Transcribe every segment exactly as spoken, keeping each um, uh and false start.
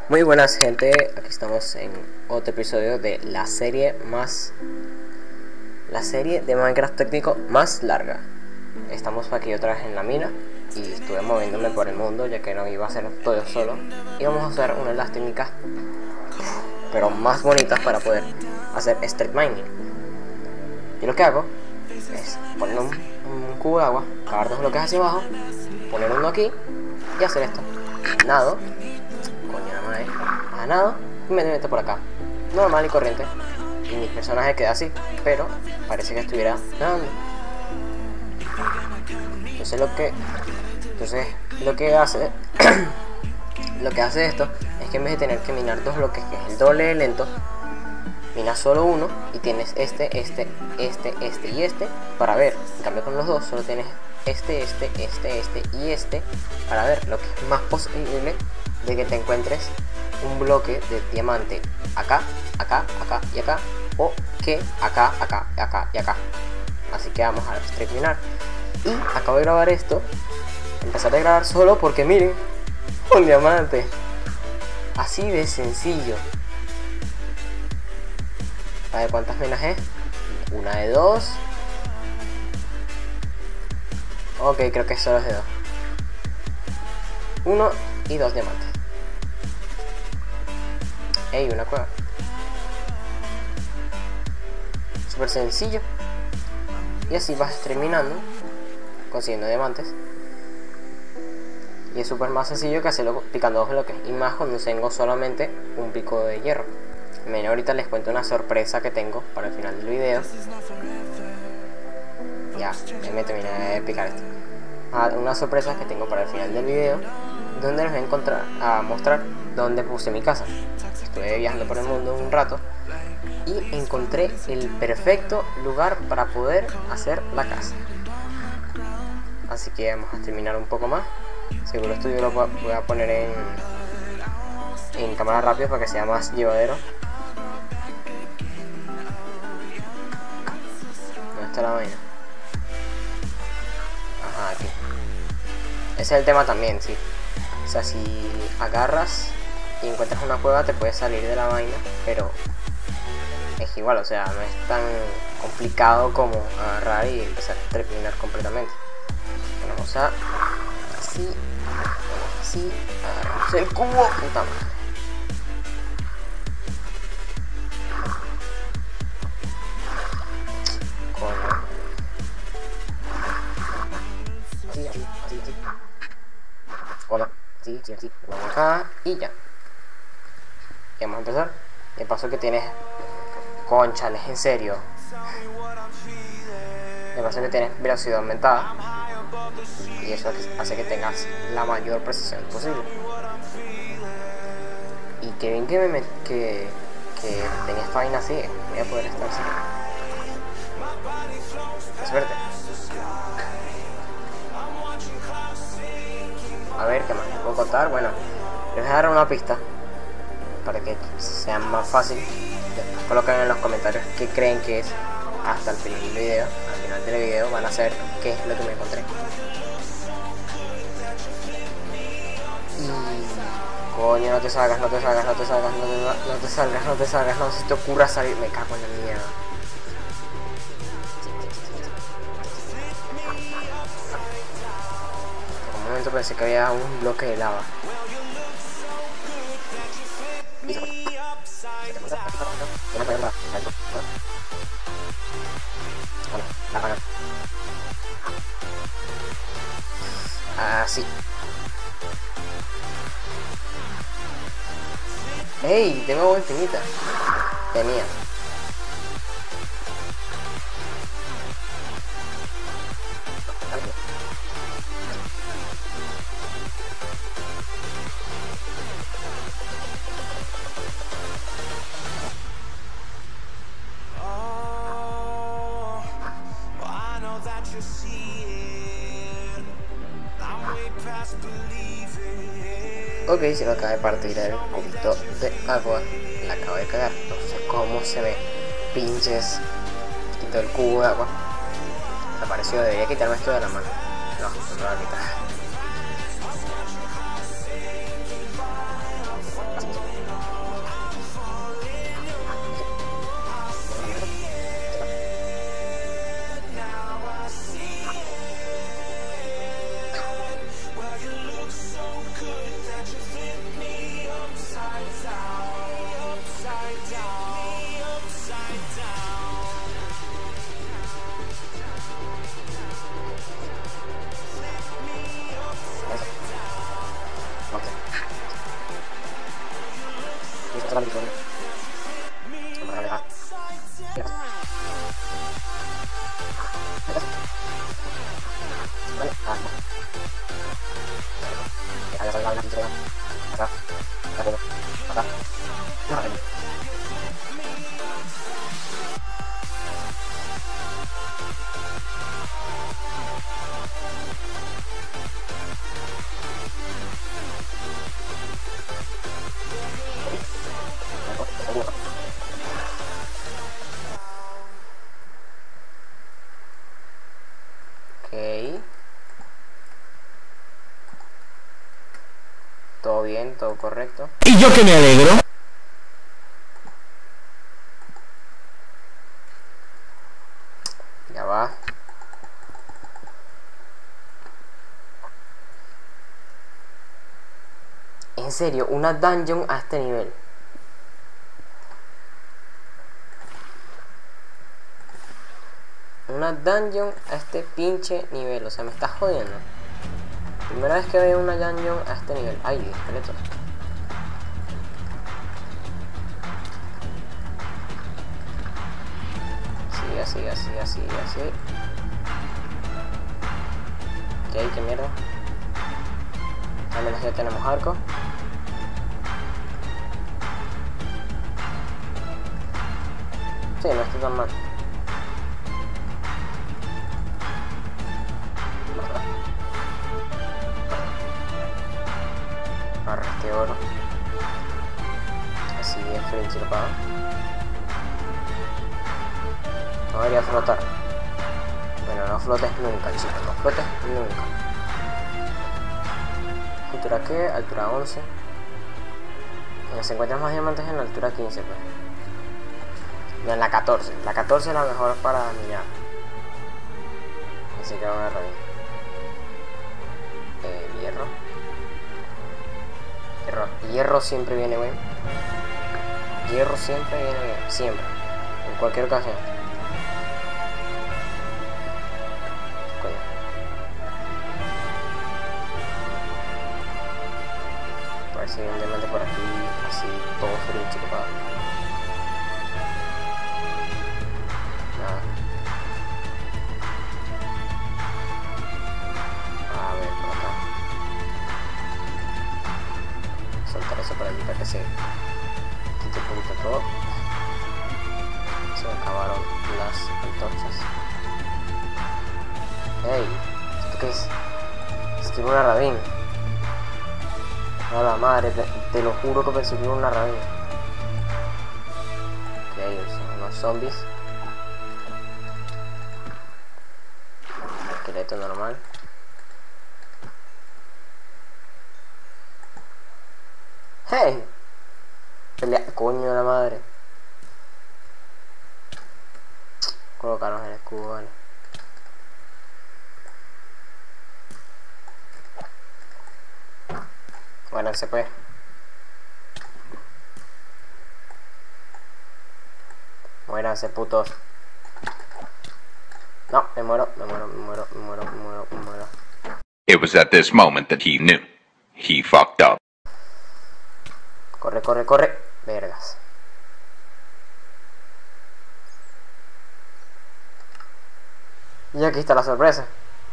Muy buenas gente, aquí estamos en otro episodio de la serie más La serie de Minecraft técnico más larga. Estamos aquí otra vez en la mina y estuve moviéndome por el mundo ya que no iba a hacer todo solo. Y vamos a usar una de las técnicas pero más bonitas para poder hacer street mining. Y lo que hago es poner un, un cubo de agua, cavar dos bloques hacia abajo, poner uno aquí y hacer esto. Nado, coño la madre, a nado y me meto por acá, normal y corriente. Y mi personaje queda así, pero parece que estuviera nadando. Entonces lo que entonces lo que hace lo que hace esto es que en vez de tener que minar dos bloques, que es el doble de lento, minas solo uno y tienes este, este, este, este y este para ver. En cambio con los dos solo tienes este, este, este, este y este para ver lo que es más posible de que te encuentres un bloque de diamante acá, acá, acá y acá, o que acá, acá, acá y acá. Así que vamos a streaminar. Y acabo de grabar esto, empezar a grabar solo porque miren, un diamante, así de sencillo. A ver cuántas minas es. Una de dos. Ok, creo que solo es de dos. Uno y dos diamantes. Ey, una cueva. Súper sencillo. Y así vas terminando consiguiendo diamantes. Y es súper más sencillo que hacerlo picando dos bloques. Y más cuando tengo solamente un pico de hierro. Miren, ahorita les cuento una sorpresa que tengo para el final del video. Ya, me terminé de picar esto. Ah, una sorpresa que tengo para el final del video, donde les voy a encontrar, a mostrar dónde puse mi casa. Estuve viajando por el mundo un rato y encontré el perfecto lugar para poder hacer la casa. Así que vamos a terminar un poco más. Seguro esto yo lo voy a poner en, en cámara rápida para que sea más llevadero. ¿Dónde está la vaina? Ajá, aquí. Ese es el tema también, sí. O sea, si agarras y encuentras una cueva te puedes salir de la vaina, pero es igual, o sea, no es tan complicado como agarrar y empezar a terminar completamente. Bueno, vamos a así, así, agarramos el cubo, puta madre. Coño. Así, así, así, así. Hola, sí, sí, sí. Vamos acá y ya. Y vamos a empezar. De paso que tienes, conchales, en serio. De paso que tienes velocidad aumentada. Y eso hace que tengas la mayor precisión posible. Y que bien que me met que, que tenía esta vaina así, voy a poder estar así. Qué suerte. A ver, ¿qué más les puedo contar? Bueno, les voy a dar una pista para que sea más fácil. Después colocan en los comentarios qué creen que es hasta el final del video. Al final del video van a saber qué es lo que me encontré. Y coño, no te salgas, no te salgas, no te salgas, no te, no te salgas, no te salgas, no se te ocurra salir. Me cago en la mierda. Por un momento pensé que había un bloque de lava. Así. ¡Ey! Tengo agua infinita. Tenía. Ok, se me acaba de partir el cubito de agua. La acabo de cagar. No sé cómo se ve. Pinches. Quito el cubo de agua. Desapareció. Debería quitarme esto de la mano. No, no me lo voy a quitar. la victoria. Vamos a dejar. Vale, acá. Acá salga la victoria. Acá. Acá. Acá. No, acá. Ok. Todo bien, todo correcto. ¿Y yo que me alegro? Ya va. En serio, una dungeon a este nivel. Una dungeon a este pinche nivel. O sea, me estás jodiendo. Primera vez que veo una dungeon a este nivel. Ay, esqueletos. Sí, así, así, así, así. Ok, qué mierda. Al menos ya tenemos arco. Sí, no está tan mal. Agarra este oro. Así es, frente si lo paga. No debería flotar. Bueno, no flotes nunca, chicos. No flotes nunca. ¿Altura qué? Altura once. Y se encuentran más diamantes en la altura quince, pues. No, en la catorce. La catorce es la mejor para minar. Así que vamos a agarrar ahí. Eh, hierro. Hierro. Hierro siempre viene bien. Hierro siempre viene bien. Siempre. En cualquier ocasión. Coño. A ver si hay un diamante por aquí. Así todo frío, chico, para. Nada. A ver, por acá. Soltar eso para evitar que se quite un poquito todo. Se me acabaron las antorchas. Ey, ¿esto qué es? Es que una rabín. A la madre, te, te lo juro que pensé que era una rabín. Ok, son unos zombies. Esqueleto normal. ¡Hey! Pelea, coño de la madre. Colocarnos el escudo, vale. Bueno, se puede. Muéranse, putos. No, me muero, me muero, me muero, me muero, me muero, me muero. It was at this moment that he knew. He fucked up. Corre, corre, corre. Vergas. Y aquí está la sorpresa.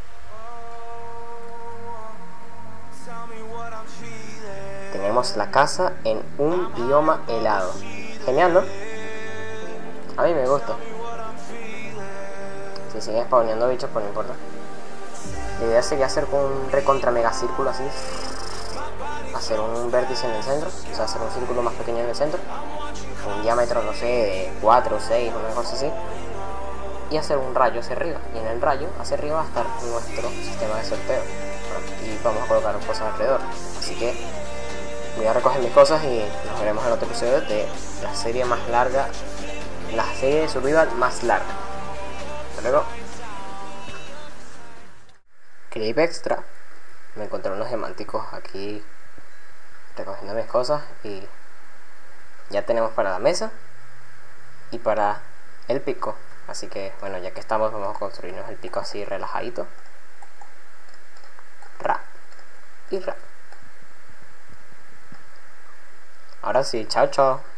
Tenemos la casa en un bioma helado. Genial, ¿no? A mí me gusta. Si siguen spawneando bichos, pues no importa. La idea sería hacer con un recontra mega círculo así. Hacer un vértice en el centro. O sea, hacer un círculo más pequeño en el centro. Un diámetro, no sé, de cuatro o seis, una cosa así. Y hacer un rayo hacia arriba. Y en el rayo hacia arriba va a estar nuestro sistema de sorteo. Bueno, y vamos a colocar cosas alrededor. Así que voy a recoger mis cosas y nos veremos en otro episodio de la serie más larga. La serie de survival más larga. Hasta luego. Clip extra. Me encontré unos diamánticos aquí recogiendo mis cosas y ya tenemos para la mesa y para el pico. Así que bueno, ya que estamos, vamos a construirnos el pico así relajadito. Ra y ra. Ahora sí, chao chao.